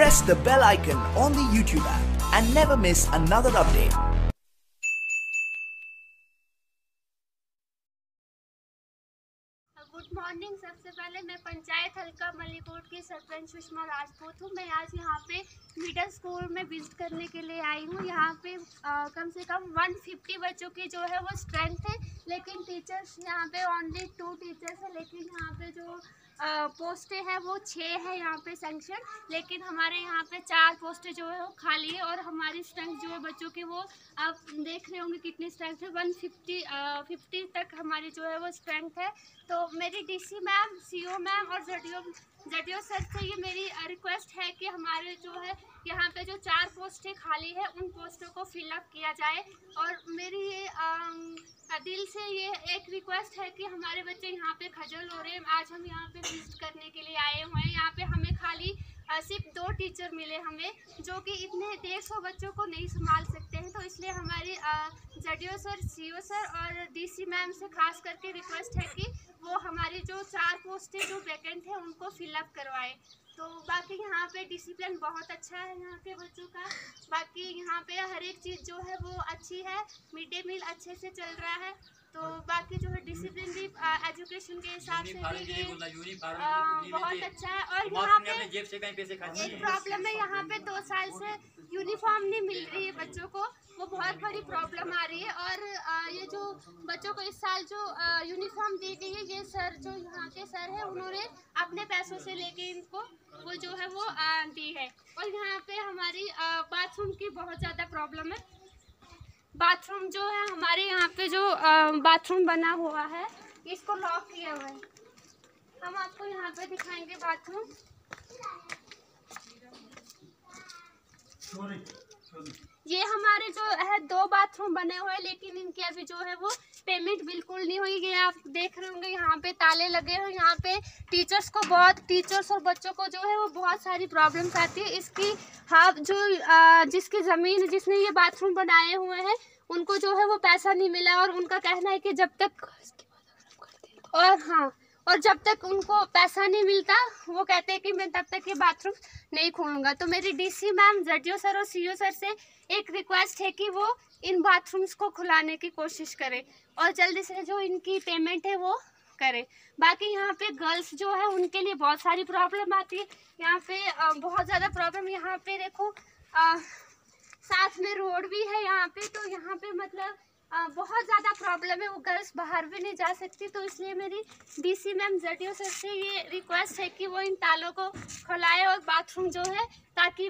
press the bell icon on the YouTube app and never miss another update. Good morning. सबसे पहले मैं पंचायत हल्का मलिकोट की सरपंच सुषमा राजपूत हूँ। मैं आज यहाँ पे मिडिल स्कूल में विजिट करने के लिए आई हूँ। यहाँ पे कम से कम 150 बच्चों की जो है वो स्ट्रेंथ है, लेकिन टीचर्स यहाँ पे ओनली 2 टीचर्स है। लेकिन यहाँ पे जो पोस्टें हैं वो 6 है यहाँ पे सेंक्शन, लेकिन हमारे यहाँ पे 4 पोस्टें जो है वो खाली है। और हमारी स्ट्रेंथ जो है बच्चों की वो आप देख रहे होंगे कितनी स्ट्रेंथ है, 150 तक हमारी जो है वो स्ट्रेंथ है। तो मेरी डीसी मैम, सीओ मैम और जडियो सर से ये मेरी रिक्वेस्ट है कि हमारे जो है यहाँ पे जो 4 पोस्टें खाली है उन पोस्टों को फिलअप किया जाए। और मेरी ये दिल से ये एक रिक्वेस्ट है कि हमारे बच्चे यहाँ पे खजल हो रहे हैं। आज हम यहाँ पे विजिट करने के लिए आए हुए हैं। यहाँ पे हमें खाली सिर्फ 2 टीचर मिले हमें, जो कि इतने 150 बच्चों को नहीं संभाल सकते हैं। तो इसलिए हमारी जडियो सर, सीओ सर और डीसी मैम से खास करके रिक्वेस्ट है कि वो हमारी जो 4 पोस्टें जो वैकेंट है उनको फिलअप करवाए। तो बाकी यहाँ पे डिसिप्लिन बहुत अच्छा है यहाँ के बच्चों का। बाकी यहाँ पे हर एक चीज़ जो है वो अच्छी है, मिड डे मील अच्छे से चल रहा है। तो बाकी जो है डिसिप्लिन भी एजुकेशन के हिसाब से भी बहुत अच्छा है। और यहाँ पे एक प्रॉब्लम है, यहाँ पे 2 साल से यूनिफॉर्म नहीं मिल रही है बच्चों को, वो बहुत बड़ी प्रॉब्लम आ रही है। और ये जो बच्चों को इस साल जो यूनिफॉर्म दी गई है, ये सर जो यहाँ के सर है उन्होंने अपने पैसों से लेके इनको वो जो है वो दी है। और यहाँ पे हमारी बाथरूम की बहुत ज़्यादा प्रॉब्लम है। बाथरूम जो है हमारे यहाँ पे जो बाथरूम बना हुआ है इसको लॉक किया हुआ है। हम आपको यहाँ पे दिखाएंगे बाथरूम। ये हमारे जो है 2 बाथरूम बने हुए हैं, लेकिन इनकी अभी जो है वो पेमेंट बिल्कुल नहीं हुई है। आप देख रहे होंगे यहाँ पे ताले लगे हैं। यहाँ पे टीचर्स और बच्चों को जो है वो बहुत सारी प्रॉब्लम्स आती है। इसकी जिसकी ज़मीन जिसने ये बाथरूम बनाए हुए हैं उनको जो है वो पैसा नहीं मिला। और उनका कहना है कि जब तक उनको पैसा नहीं मिलता वो कहते हैं कि मैं तब तक ये बाथरूम नहीं खोलूँगा। तो मेरी डीसी मैम, जडियो सर और सीओ सर से एक रिक्वेस्ट है कि वो इन बाथरूम्स को खुलाने की कोशिश करें और जल्दी से जो इनकी पेमेंट है वो करें। बाकी यहाँ पे गर्ल्स जो है उनके लिए बहुत सारी प्रॉब्लम आती है। यहाँ पे बहुत ज़्यादा प्रॉब्लम, यहाँ पे देखो साथ में रोड भी है यहाँ पे, तो यहाँ पे मतलब बहुत ज़्यादा प्रॉब्लम है। वो गर्ल्स बाहर भी नहीं जा सकती। तो इसलिए मेरी डीसी मैम, जडियो सर से ये रिक्वेस्ट है कि वो इन तालों को खुलाए और बाथरूम जो है ताकि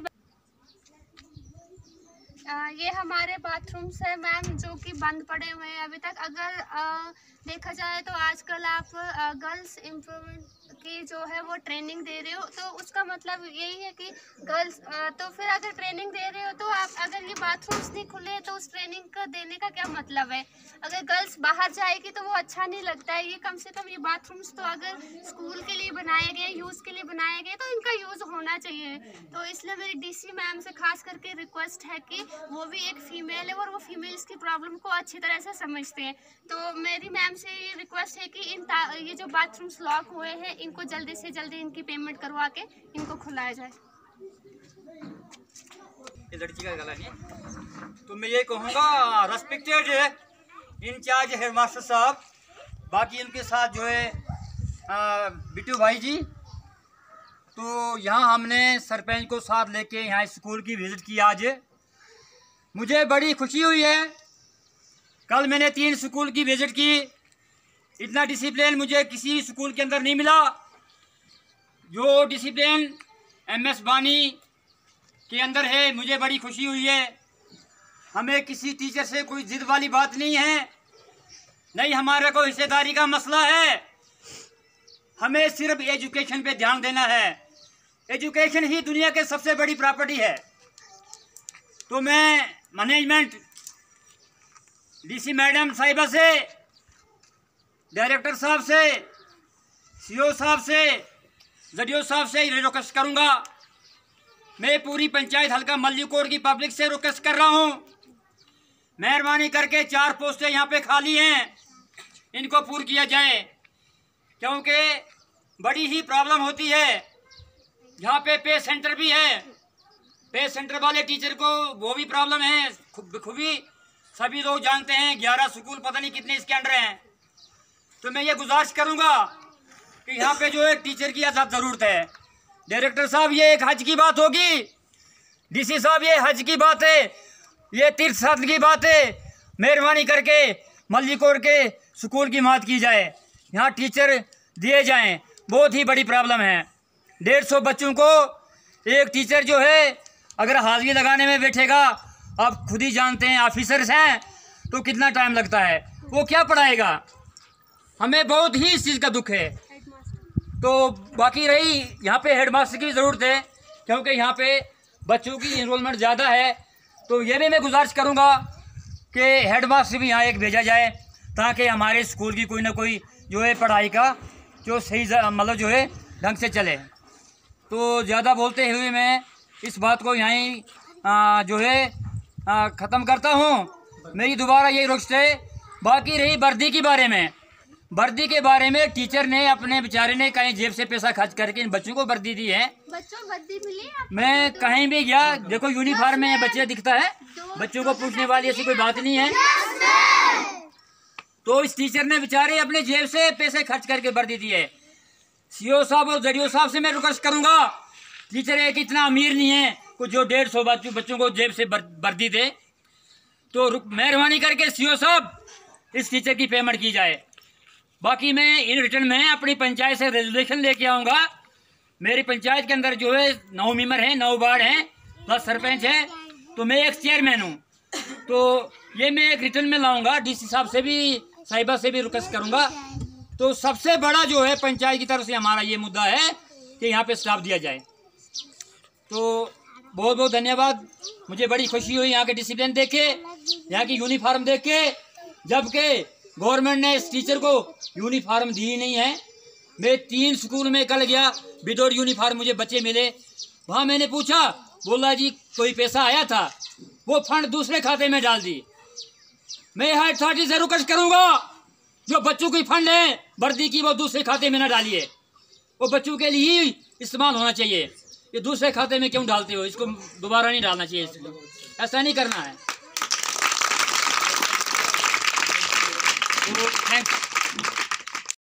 ये हमारे बाथरूम्स है मैम जो कि बंद पड़े हुए हैं अभी तक। अगर देखा जाए तो आजकल आप गर्ल्स इम्प्रूवमेंट की जो है वो ट्रेनिंग दे रहे हो, तो उसका मतलब यही है कि गर्ल्स तो फिर अगर ट्रेनिंग दे रहे हो तो आप अगर ये बाथरूम्स नहीं खुले तो उस ट्रेनिंग का देने का क्या मतलब है। अगर गर्ल्स बाहर जाएगी तो वो अच्छा नहीं लगता है। ये कम से कम ये बाथरूम्स तो अगर स्कूल के लिए बनाए गए, यूज़ के लिए बनाए गए, तो इनका यूज़ होना चाहिए। तो इसलिए मेरी डीसी मैम से खास करके रिक्वेस्ट है कि वो भी एक फीमेल है और वो फीमेल्स की प्रॉब्लम को अच्छी तरह से समझते हैं। तो मेरी मैम से ये रिक्वेस्ट है कि ये जो बाथरूम्स लॉक हुए हैं इनको जल्दी से जल्दी इनकी पेमेंट करवा के इनको खुलाया जाए। ये लड़की का गला नहीं, तो मैं ये कहूँगा रेस्पेक्टेड इंचार्ज हेडमास्टर साहब, बाकी इनके साथ जो है बिट्टू भाई जी, तो यहाँ हमने सरपंच को साथ लेके यहाँ स्कूल की विजिट की। आज मुझे बड़ी खुशी हुई है। कल मैंने 3 स्कूल की विजिट की। इतना डिसिप्लिन मुझे किसी स्कूल के अंदर नहीं मिला। जो डिसिप्लिन एमएस बानी के अंदर है, मुझे बड़ी खुशी हुई है। हमें किसी टीचर से कोई जिद वाली बात नहीं है, नहीं हमारे को हिस्सेदारी का मसला है। हमें सिर्फ एजुकेशन पे ध्यान देना है। एजुकेशन ही दुनिया के सबसे बड़ी प्रॉपर्टी है। तो मैं मैनेजमेंट, डीसी मैडम साहिबा से, डायरेक्टर साहब से, सीओ साहब से, जडियो साहब से रिक्वेस्ट करूंगा। मैं पूरी पंचायत हल्का मलिकोट की पब्लिक से रिक्वेस्ट कर रहा हूं, मेहरबानी करके 4 पोस्टें यहाँ पे खाली हैं, इनको पूरा किया जाए, क्योंकि बड़ी ही प्रॉब्लम होती है। यहाँ पे सेंटर भी है, पे सेंटर वाले टीचर को वो भी प्रॉब्लम है खूबी, सभी लोग जानते हैं। 11 स्कूल पता नहीं कितने इसके अंडर हैं। तो मैं ये गुजारिश करूंगा कि यहाँ पे जो है टीचर की ज़्यादा ज़रूरत है। डायरेक्टर साहब ये एक हज की बात होगी, डीसी साहब ये हज की बात है, ये तीर्थ स्थान की बात है। मेहरबानी करके मल्लीकोट के स्कूल की मदद की जाए, यहाँ टीचर दिए जाएं। बहुत ही बड़ी प्रॉब्लम है। 150 बच्चों को एक टीचर जो है अगर हाजिरी लगाने में बैठेगा, आप खुद ही जानते हैं ऑफिसर्स हैं तो कितना टाइम लगता है, वो क्या पढ़ाएगा। हमें बहुत ही इस चीज़ का दुख है। तो बाकी रही यहाँ पे हेडमास्टर की ज़रूरत है, क्योंकि यहाँ पे बच्चों की इनरोलमेंट ज़्यादा है। तो ये भी मैं गुजारिश करूँगा कि हेडमास्टर भी यहाँ एक भेजा जाए, ताकि हमारे स्कूल की कोई ना कोई जो है पढ़ाई का जो सही मतलब जो है ढंग से चले। तो ज़्यादा बोलते हुए मैं इस बात को यहीं जो है ख़त्म करता हूँ। मेरी दोबारा यही रिक्वेस्ट है। बाकी रही वर्दी के बारे में, वर्दी के बारे में टीचर ने अपने बेचारे ने कहीं जेब से पैसा खर्च करके इन बच्चों को वर्दी दी है। बच्चों वर्दी मिली? मैं कहीं भी गया, देखो यूनिफॉर्म में बच्चे दिखता है, बच्चों को पूछने वाली ऐसी कोई बात नहीं है। तो इस टीचर ने बेचारे अपने जेब से पैसे खर्च करके वर्दी दी है। सीओ साहब और जडीओ साहब से मैं रिक्वेस्ट करूंगा, टीचर एक इतना अमीर नहीं है कुछ जो 150 बच्चों को जेब से वर्दी दे। तो मेहरबानी करके सीओ साहब इस टीचर की पेमेंट की जाए। बाकी मैं इन रिटर्न में अपनी पंचायत से रेजोल्यूशन लेके आऊँगा। मेरी पंचायत के अंदर जो है 9 मेंबर हैं, 9 वार्ड हैं, प्लस सरपंच है, तो मैं एक चेयरमैन हूँ। तो ये मैं एक रिटर्न में लाऊंगा, डीसी साहब से भी साहिबा से भी रिक्वेस्ट करूँगा। तो सबसे बड़ा जो है पंचायत की तरफ से हमारा ये मुद्दा है कि यहाँ पे स्टाफ दिया जाए। तो बहुत बहुत धन्यवाद। मुझे बड़ी खुशी हुई यहाँ के डिसिप्लिन देख के, यहाँ की यूनिफॉर्म देख के, जबकि गवर्नमेंट ने इस टीचर को यूनिफॉर्म दी नहीं है। मैं 3 स्कूल में कल गया, विदाउट यूनिफॉर्म मुझे बच्चे मिले। वहाँ मैंने पूछा, बोला जी कोई पैसा आया था, वो फंड दूसरे खाते में डाल दी। मैं यहाँ अथॉरिटी से रिक्वेस्ट करूँगा, जो बच्चों की फंड है वर्दी की वो दूसरे खाते में ना डालिए, वो बच्चों के लिए ही इस्तेमाल होना चाहिए। ये दूसरे खाते में क्यों डालते हो, इसको दोबारा नहीं डालना चाहिए, इसको ऐसा नहीं करना है। तो थैंक्स।